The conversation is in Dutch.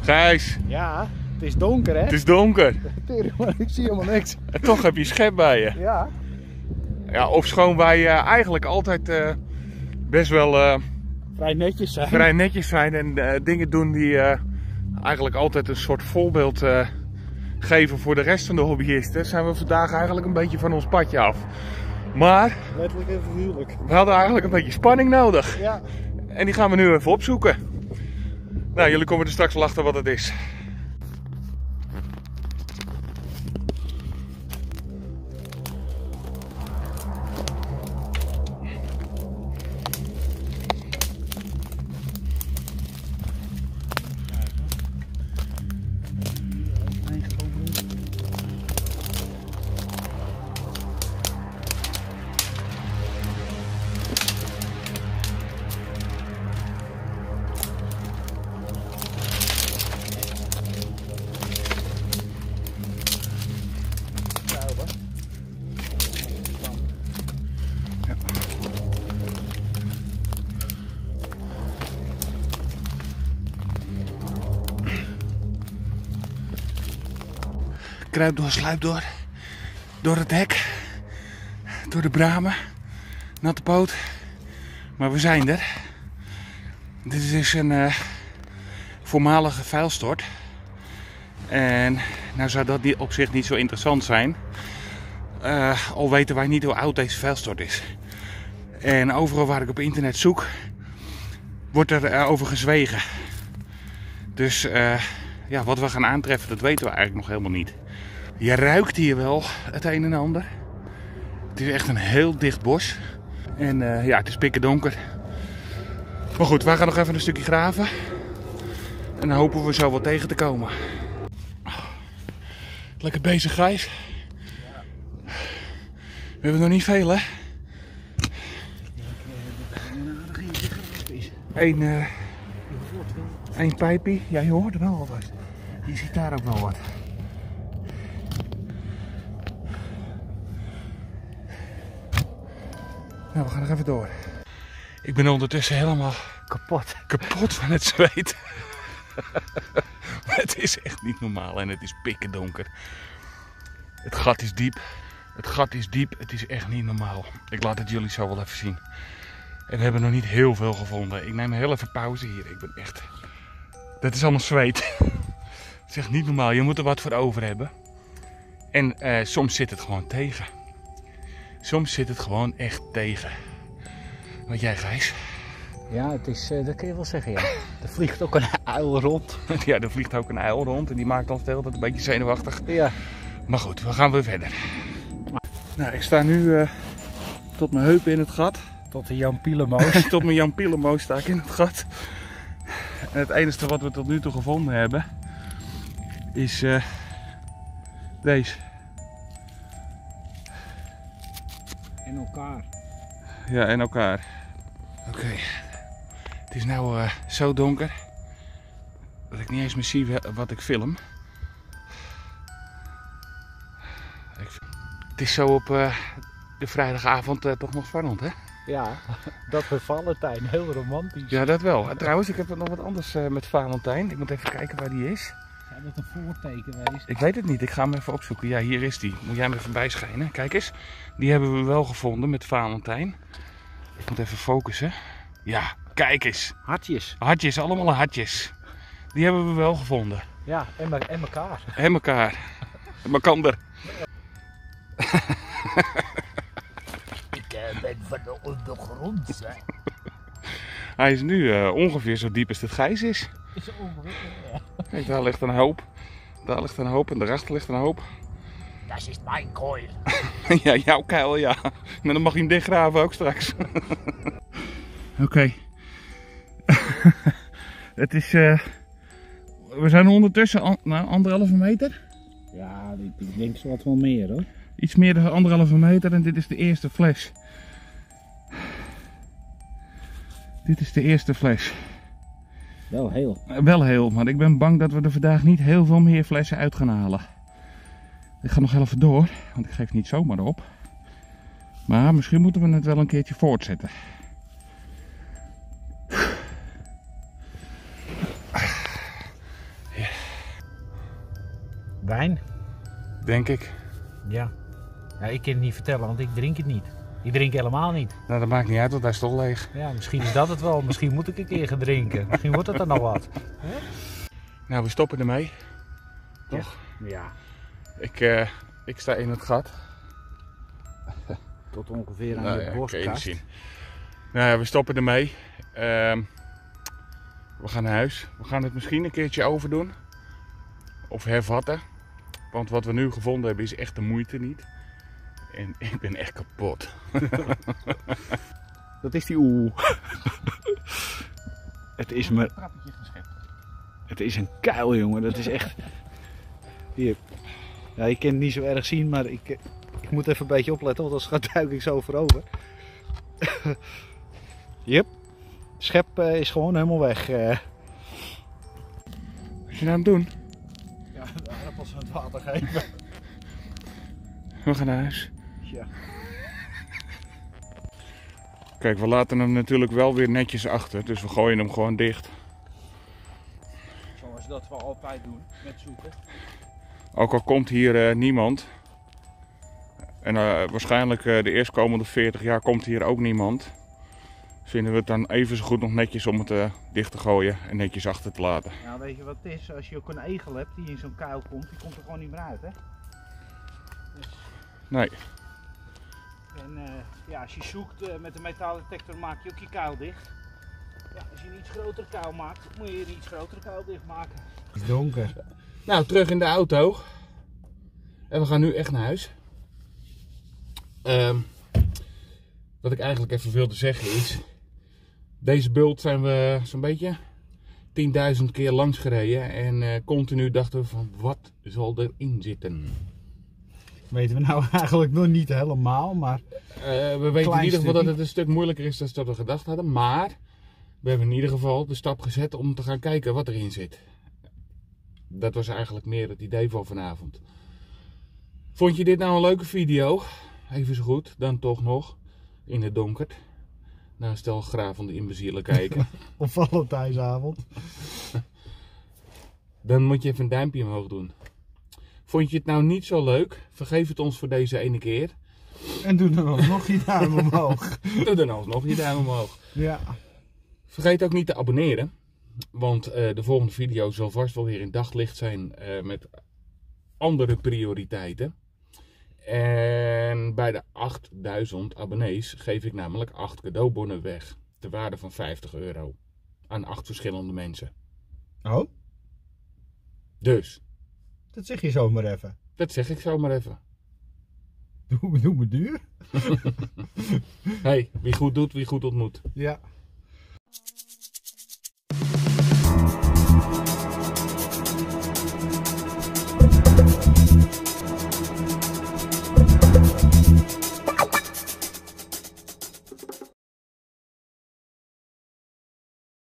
Gijs. Ja, het is donker hè? Het is donker. Ik zie helemaal niks. En toch heb je schep bij je. Ja. Ja, ofschoon wij eigenlijk altijd best wel Vrij netjes zijn. en dingen doen die eigenlijk altijd een soort voorbeeld geven voor de rest van de hobbyisten, zijn we vandaag eigenlijk een beetje van ons padje af. Maar Letterlijk en figuurlijk. we hadden eigenlijk een beetje spanning nodig. Ja. En die gaan we nu even opzoeken. Nou, jullie komen er straks wel achter wat het is. Kruip door, sluip door. Door het hek. Door de bramen. Natte poot. Maar we zijn er. Dit is dus een voormalige vuilstort. En nou zou dat op zich niet zo interessant zijn. Al weten wij niet hoe oud deze vuilstort is. En overal waar ik op internet zoek, wordt er over gezwegen. Dus ja, wat we gaan aantreffen, dat weten we eigenlijk nog helemaal niet. Je ruikt hier wel het een en ander. Het is echt een heel dicht bos. En ja, het is pikken donker. Maar goed, wij gaan nog even een stukje graven. En dan hopen we zo wat tegen te komen. Lekker bezig, Gijs. We hebben nog niet veel, hè? Eén pijpje. Ja, je hoort er wel wat. Je ziet daar ook wel wat. Nou, we gaan nog even door. Ik ben ondertussen helemaal kapot van het zweet. Het is echt niet normaal en het is pikken donker. Het gat is diep. Het gat is diep. Het is echt niet normaal. Ik laat het jullie zo wel even zien. En we hebben nog niet heel veel gevonden. Ik neem heel even pauze hier. Ik ben echt... Dat is allemaal zweet. Het is echt niet normaal. Je moet er wat voor over hebben. En soms zit het gewoon tegen. Soms zit het gewoon echt tegen. Wat jij, Gijs? Ja, het is, dat kun je wel zeggen, ja. Er vliegt ook een uil rond. Ja, er vliegt ook een uil rond en die maakt ons de hele tijd een beetje zenuwachtig. Ja. Maar goed, we gaan weer verder. Nou, ik sta nu tot mijn heupen in het gat. Tot de Jan Pielemoos. Tot mijn Jan Pielemoos sta ik in het gat. En het enige wat we tot nu toe gevonden hebben is deze. En elkaar. Ja, en elkaar. Oké. Het is nou zo donker dat ik niet eens meer zie wat ik film. Het is zo op de vrijdagavond toch nog spannend, hè? Ja, dat met Valentijn. Heel romantisch. Ja, dat wel. En trouwens, ik heb nog wat anders met Valentijn. Ik moet even kijken waar die is. Zou dat een voorteken geweest? Ik weet het niet. Ik ga hem even opzoeken. Ja, hier is die. Moet jij hem even bijschijnen. Kijk eens. Die hebben we wel gevonden met Valentijn. Ik moet even focussen. Ja, kijk eens. Hartjes. Hartjes, allemaal hartjes. Die hebben we wel gevonden. Ja, en elkaar. En elkaar. En mekander. Ik ben van de ondergrond, hè. Hij is nu ongeveer zo diep als het Gijs is. Is ongeveer, ja. Kijk, daar ligt een hoop. Daar ligt een hoop en daarachter ligt een hoop. Dat is mijn kooi. Ja, jouw kuil, ja. Maar dan mag je hem dichtgraven ook straks. Oké. Het is... we zijn ondertussen nou, 1,5 meter. Ja, ik denk zo wat wel meer hoor. Iets meer dan 1,5 meter en dit is de eerste fles. Dit is de eerste fles. Wel heel. Wel heel, maar ik ben bang dat we er vandaag niet heel veel meer flessen uit gaan halen. Ik ga nog heel even door, want ik geef niet zomaar op. Maar misschien moeten we het wel een keertje voortzetten. Wijn? Denk ik. Ja. Ja, ik kan het niet vertellen, want ik drink het niet. Ik drink helemaal niet. Nou, dat maakt niet uit, want hij is toch leeg. Ja, misschien is dat het wel. Misschien moet ik een keer gaan drinken. Misschien wordt het er nog wat. Nou, we stoppen ermee. Toch? Ja. Ik sta in het gat. Tot ongeveer aan Nou je ja, kan je niet borstkast. zien. Nou ja, we stoppen ermee. We gaan naar huis. We gaan het misschien een keertje overdoen. Of hervatten. Want wat we nu gevonden hebben is echt de moeite niet. En ik ben echt kapot. Dat is die oeh. Het is me. Trappetje geschept. Het is een kuil, jongen. Dat is echt. Hier. Ja, je kan het niet zo erg zien, maar ik moet even een beetje opletten, want anders duik ik zo voorover. Yep. Het schep is gewoon helemaal weg. Wat je nou aan het doen? Ja, de aardappels aan het water geven. We gaan naar huis. Ja. Kijk, we laten hem natuurlijk wel weer netjes achter. Dus we gooien hem gewoon dicht. Zoals dat we altijd doen, met zoeken. Ook al komt hier niemand. En waarschijnlijk de eerstkomende 40 jaar komt hier ook niemand. Vinden we het dan even zo goed nog netjes om het dicht te gooien en netjes achter te laten. Ja, weet je wat het is? Als je ook een egel hebt die in zo'n kuil komt, die komt er gewoon niet meer uit, hè? Dus, Nee. en ja, als je zoekt met een metaaldetector maak je ook je kuil dicht. Ja, als je een iets grotere kuil maakt, moet je een iets grotere kuil dicht maken. Het is donker. Nou, terug in de auto. En we gaan nu echt naar huis. Wat ik eigenlijk even wilde zeggen is... Deze bult zijn we zo'n beetje 10.000 keer langs gereden. En continu dachten we van, wat zal erin zitten? Weten we nou eigenlijk nog niet helemaal, maar... We weten in ieder geval dat het een stuk moeilijker is dan dat we gedacht hadden. Maar we hebben in ieder geval de stap gezet om te gaan kijken wat erin zit. Dat was eigenlijk meer het idee van vanavond. Vond je dit nou een leuke video? Even zo goed, dan toch nog in het donker. Naar een stel gravende imbezielen kijken. Op Valentijnsavond. Dan moet je even een duimpje omhoog doen. Vond je het nou niet zo leuk? Vergeef het ons voor deze ene keer. En doe dan alsnog je duim omhoog. Doe dan alsnog je duim omhoog. Ja. Vergeet ook niet te abonneren. Want de volgende video zal vast wel weer in daglicht zijn met andere prioriteiten. En bij de 8000 abonnees geef ik namelijk 8 cadeaubonnen weg. Ter waarde van €50. Aan 8 verschillende mensen. Oh? Dus, Dat zeg je zomaar even. dat zeg ik zomaar even. Doe me duur. Hey, wie goed doet, wie goed ontmoet. Ja.